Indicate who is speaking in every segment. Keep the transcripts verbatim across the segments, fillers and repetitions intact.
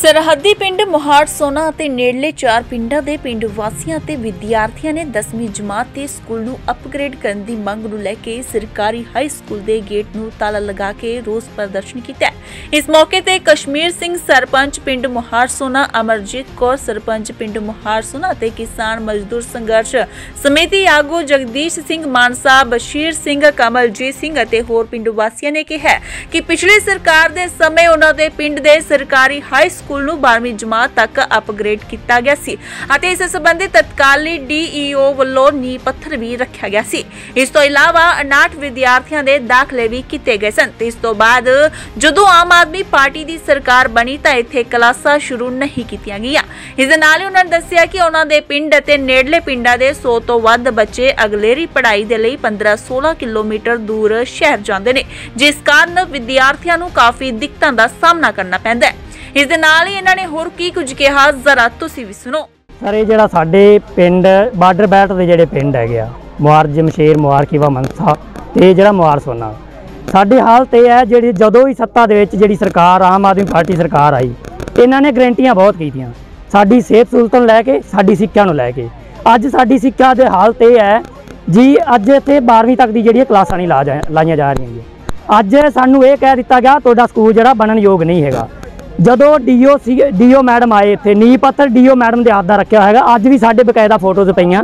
Speaker 1: सरहदी पिंड मोहाड़ सोना ਅਤੇ ਨੇੜਲੇ ਚਾਰ ਪਿੰਡਾਂ ਦੇ ਪਿੰਡ ਵਾਸੀਆਂ ਅਤੇ ਵਿਦਿਆਰਥੀਆਂ ਨੇ ਦਸਵੀਂ ਜਮਾਤ ਦੇ ਸਕੂਲ ਨੂੰ ਅਪਗ੍ਰੇਡ ਕਰਨ ਦੀ ਮੰਗ ਨੂੰ ਲੈ ਕੇ ਸਰਕਾਰੀ ਹਾਈ ਸਕੂਲ ਦੇ ਗੇਟ ਨੂੰ ਤਾਲਾ ਲਗਾ ਕੇ ਰੋਸ ਪ੍ਰਦਰਸ਼ਨ ਕੀਤਾ। ਇਸ ਮੌਕੇ ਤੇ ਕਸ਼ਮੀਰ ਸਿੰਘ ਸਰਪੰਚ ਪਿੰਡ मोहाड़ सोना, ਅਮਰਜੀਤ ਕੌਰ ਸਰਪੰਚ ਪਿੰਡ मोहाड़ सोना ਅਤੇ ਕਿਸਾਨ ਮਜ਼ਦੂਰ ਸੰਘਰਸ਼ ਸਮਿਤੀ ਆਗੂ ਜਗਦੀਸ਼ ਸਿੰਘ ਮਾਨਸਾ, ਬਸ਼ੀਰ ਸਿੰਘ, ਕਮਲਜੀਤ ਸਿੰਘ ਅਤੇ ਹੋਰ ਪਿੰਡ ਵਾਸੀਆਂ ਨੇ ਕਿਹਾ ਕਿ ਪਿਛਲੀ ਸਰਕਾਰ ਦੇ ਸਮੇਂ ਉਹਨਾਂ ਦੇ ਪਿੰਡ ਦੇ ਸਰਕਾਰੀ ਹਾਈ ਸਕੂਲ ਨੂੰ ਬਾਰ੍ਹਵੀਂ ਜਮਾਤ तक अपग्रेड किया गया सी ਅਤੇ ਇਸ संबंधी तत्काली ਡੀਈਓ ਵੱਲੋਂ नींह पत्थर भी रखा गया सी। इस तो इलावा उनाहठ विद्यार्थियों के दाखले भी किए गए सन। इस तो बाद जदों आम आदमी पार्टी की सरकार बनी तो इत्थे क्लासां शुरू नहीं कीतियां गईयां। इस दे नाल ही उन्होंने दस्सिया कि उन्हां दे पिंड अते नेड़ले पिंडां दे सौ तो वध बच्चे अगलेरी पढ़ाई दे लई पंद्रह सोलह किलोमीटर दूर शहर जांदे ने, जिस कारण विद्यार्थियों नूं काफ़ी दिक्कतां दा सामना करना पैंदा है। इस दे नाल ही इन्हां ने होर की कुछ कहा, जरा तुसीं भी सुनो।
Speaker 2: सर ये जिहड़ा साडे पिंड बार्डर बैठ दे जिहड़े पिंड हैगे आ मुहाड़ जमशेर, मुहाड़ कीवा, मनसा ते जिहड़ा मुहाड़ सोना, साडी हालत ये है जिहड़ी जदों ही सत्ता दे विच जिहड़ी सरकार आम आदमी पार्टी सरकार आई, इन्हां ने गारंटियां बहुत कीतियां साडी सेहत सहूलतां नूं लैके, साडी सिक्ख्या नूं लैके। अज साडी सिक्ख्या दे हालत ये है जी, अज इत्थे बारहवीं तक दी जिहड़ी क्लासां नहीं ला जा लाईयां जा रहीआं। अज सानूं ये कह दित्ता गया तुहाडा स्कूल जिहड़ा बनन योग नहीं हैगा। जदों डीओ सी डीओ मैडम आए इत्थे नींह पत्थर डीओ मैडम के हाथ का रखा है, अज भी साढ़े बकायदा फोटोज पईयां।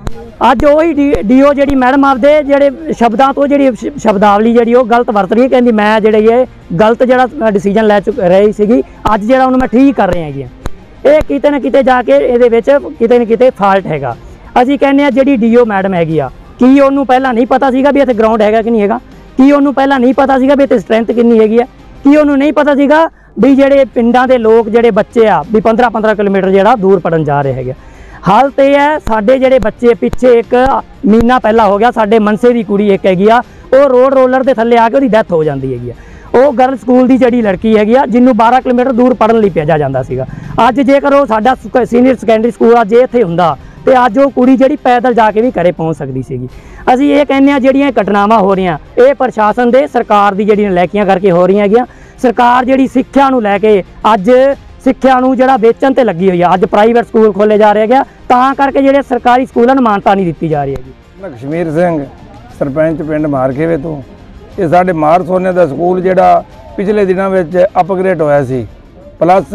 Speaker 2: अज वही डी डीओ जी मैडम आपदे जिहड़े शब्दां तो जिहड़ी शब्दावली जिहड़ी वो गलत वरत रही है, कहंदी मैं जिहड़ी ये गलत जिहड़ा डिसीजन लै चुक रही सीगी, अज जिहड़ा उहनूं मैं ठीक कर रही हैगी। ये किते ना किते जाके इहदे विच किते ना किते फाल्ट हैगा। असीं कहने आ जिहड़ी डीओ मैडम हैगी आ, की उहनूं पहलां नहीं पता सीगा भी इत्थे ग्राउंड हैगा कि नहीं हैगा, की उहनूं पहलां नहीं पता सीगा भी इत्थे स्ट्रेंथ कितनी हैगी है, की उहनूं नहीं पता सीगा भी ਜਿਹੜੇ ਪਿੰਡਾਂ ਦੇ ਲੋਕ ਜਿਹੜੇ ਬੱਚੇ ਆ ਵੀ पंद्रह पंद्रह किलोमीटर ਜਿਹੜਾ ਦੂਰ ਪੜਨ ਜਾ ਰਹੇ ਹੈਗੇ। ਹਾਲਤ ਇਹ ਹੈ ਸਾਡੇ ਜਿਹੜੇ ਬੱਚੇ ਪਿੱਛੇ ਇੱਕ ਮਹੀਨਾ ਪਹਿਲਾਂ ਹੋ ਗਿਆ, ਸਾਡੇ ਮਨਸੇ ਦੀ ਕੁੜੀ ਇੱਕ ਹੈਗੀ ਆ, ਉਹ ਰੋਡ ਰੋਲਰ ਦੇ ਥੱਲੇ ਆ ਕੇ ਉਹਦੀ ਡੈਥ ਹੋ ਜਾਂਦੀ ਹੈਗੀ ਆ। ਉਹ ਗਰਲ ਸਕੂਲ ਦੀ ਜਿਹੜੀ ਲੜਕੀ ਹੈਗੀ ਆ ਜਿਹਨੂੰ ਬਾਰ੍ਹਾਂ ਕਿਲੋਮੀਟਰ ਦੂਰ ਪੜਨ ਲਈ ਭੇਜਿਆ ਜਾਂਦਾ ਸੀਗਾ। ਅੱਜ ਜੇਕਰ ਉਹ ਸਾਡਾ ਸੀਨੀਅਰ ਸੈਕੰਡਰੀ ਸਕੂਲ ਆ ਜੇ ਇੱਥੇ ਹੁੰਦਾ ਤੇ ਅੱਜ ਉਹ ਕੁੜੀ ਜਿਹੜੀ ਪੈਦਲ ਜਾ ਕੇ ਵੀ ਘਰੇ ਪਹੁੰਚ ਸਕਦੀ ਸੀਗੀ। ਅਸੀਂ ਇਹ ਕਹਿੰਦੇ ਆ ਜਿਹੜੀਆਂ ਘਟਨਾਵਾਂ ਹੋ ਰਹੀਆਂ ਇਹ ਪ੍ਰਸ਼ਾਸਨ ਦੇ ਸਰਕਾਰ ਦੀ ਜਿਹੜੀਆਂ ਨਲਾਇਕੀਆਂ ਕਰਕੇ ਹੋ ਰਹੀਆਂ ਹੈਗੀਆਂ। सरकार जिहड़ी सिक्ख्या नूं लैके अज सिक्ख्या नूं जिहड़ा बेचण ते लगी हुई है, अज प्राइवेट स्कूल खोले जा रहे हैं, तां करके जिहड़े सरकारी स्कूलों नूं मानता नहीं दित्ती जा रही है।
Speaker 3: मैं कश्मीर सिंह सरपंच पिंड मारखेवे तो ये साडे मुहाड़ सोने दा स्कूल जिहड़ा पिछले दिनों में अपग्रेड होया सी प्लस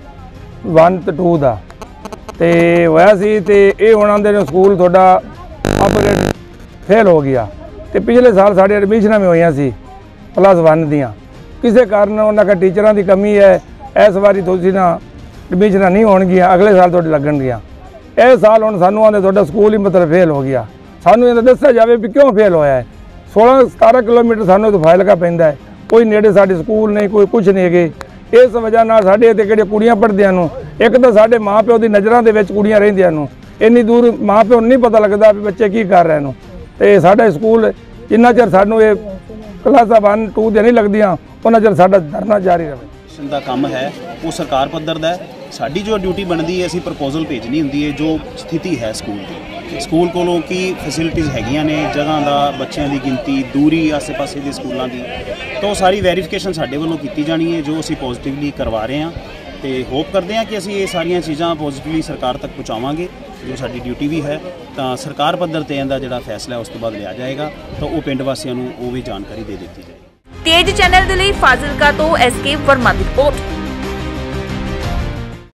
Speaker 3: वन ते टू दा ते होया सी ते ये हुण आंदे ने स्कूल तुहाडा अपग्रेड फेल हो गया ते पिछले साल साडे एडमिशनां में होईयां सी प्लस वन दियां, किसी कारण उन्होंने टीचर की कमी है। इस बारी तुसीं ना एडमिशन नहीं होणगियां, अगले साल तुहाडे लगणगियां। इस साल हुण सानूं आंदे तुहाडा स्कूल ही मतलब फेल हो गया। सानूं इह दस्सिया जावे भी क्यों फेल होया है। सोलह सतारह किलोमीटर सानूं तो फाइल का पैंदा है, कोई नेड़े साडे स्कूल नहीं, कोई कुछ नहीं है। इस वजह नाल साडे इत्थे किहड़े कुड़ियां पढ़दियां नूं, एक तो साडे माँ प्यो की नज़रां दे विच कुड़ियां रहिंदियां नूं, इन्नी दूर माँ प्यो नूं नहीं पता लगदा भी बच्चे की कर रहे हैं। तो साडा स्कूल जिन्ना चਿਰ सानूं ये क्लासा वन टू दे नहीं लगदियां उन्ना चਿਰ साडा धरना जारी रहे।
Speaker 4: ਦਾ ਕੰਮ ਹੈ ਉਹ ਸਰਕਾਰ ਪੱਧਰ ਦਾ ਹੈ। ਸਾਡੀ ਜੋ ਡਿਊਟੀ ਬਣਦੀ ਹੈ ਅਸੀਂ ਪ੍ਰਪੋਜ਼ਲ ਭੇਜਣੀ ਹੁੰਦੀ ਹੈ ਜੋ ਸਥਿਤੀ ਹੈ ਸਕੂਲ ਦੀ, ਸਕੂਲ ਕੋਲੋਂ ਕੀ ਫੈਸਿਲਿਟੀਜ਼ ਹੈਗੀਆਂ ਨੇ, ਜਗ੍ਹਾ ਦਾ, ਬੱਚਿਆਂ ਦੀ ਗਿਣਤੀ, ਦੂਰੀ ਆਸੇ ਪਾਸੇ ਦੇ ਸਕੂਲਾਂ ਦੀ, ਤਾਂ ਉਹ ਸਾਰੀ ਵੈਰੀਫਿਕੇਸ਼ਨ ਸਾਡੇ ਵੱਲੋਂ ਕੀਤੀ ਜਾਣੀ ਹੈ ਜੋ ਅਸੀਂ ਪੋਜ਼ਿਟਿਵਲੀ ਕਰਵਾ ਰਹੇ ਹਾਂ। ਤੇ ਹੋਪ ਕਰਦੇ ਹਾਂ ਕਿ ਅਸੀਂ ਇਹ ਸਾਰੀਆਂ ਚੀਜ਼ਾਂ ਪੋਜ਼ਿਟਿਵਲੀ ਸਰਕਾਰ ਤੱਕ ਪਹੁੰਚਾਵਾਂਗੇ ਜੋ ਸਾਡੀ ਡਿਊਟੀ ਵੀ ਹੈ। ਤਾਂ ਸਰਕਾਰ ਪੱਧਰ ਤੇ ਇਹਦਾ ਜਿਹੜਾ ਫੈਸਲਾ ਉਸ ਤੋਂ ਬਾਅਦ ਲਿਆ ਜਾਏਗਾ ਤਾਂ ਉਹ ਪਿੰਡ ਵਾਸੀਆਂ ਨੂੰ ਉਹ ਵੀ ਜਾਣਕਾਰੀ ਦੇ ਦਿੱਤੀ ਜਾਏਗੀ।
Speaker 1: ਤੇਜ ਚੈਨਲ ਦੇ ਲਈ ਫਾਜ਼ਿਲਕਾ ਤੋਂ ਐਸ ਕੇ ਵਰਮਾ ਦੀ ਰਿਪੋਰਟ।